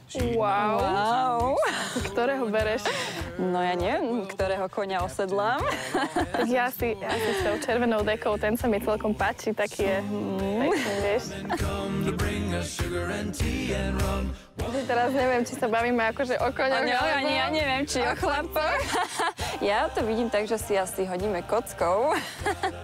Wow. Ktorého bereš? No ja neviem, ktorého koňa osedlám. Tak ja si s tou červenou dekou, ten sa mi celkom páči, taký je pekný, vieš. Teraz neviem, či sa bavíme akože o koňoch. Ani ja neviem, či o chlapoch. Ja to vidím tak, že si asi hodíme kockou.